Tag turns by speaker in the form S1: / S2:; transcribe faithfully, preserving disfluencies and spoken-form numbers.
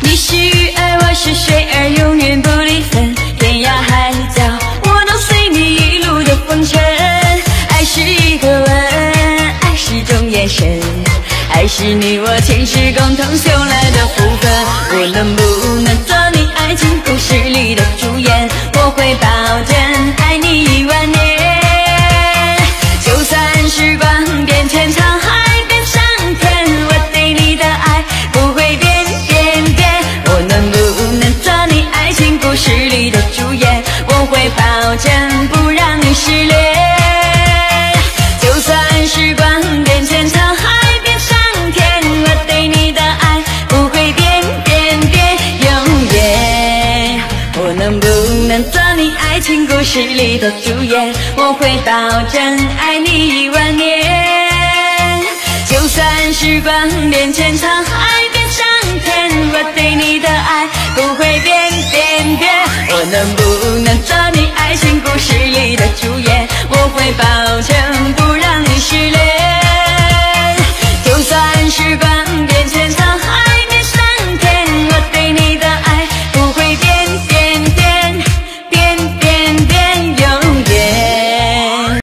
S1: 你是鱼儿，我是水儿，永远不离分。天涯海角，我都随你一路的风尘。爱是一个吻，爱是种眼神，爱是你我前世共同修来的福分。我能不能做你爱情故事里的主演？我会保证爱你一万年。就算时光变迁，沧海变上天，我对你的爱不会变变变。我能不能做你爱情故事里的主演？我会保证不让你失恋。就算时光变迁，沧海变上天，我对你的爱不会变变变永远。我能不能做你爱情故事里的主演？我会保证爱你一万年。就算时光变迁，沧海变上天，我对你